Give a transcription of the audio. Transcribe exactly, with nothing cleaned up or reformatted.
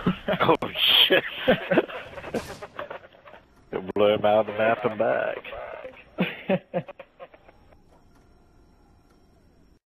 Oh, shit. It blew him out of the map and back.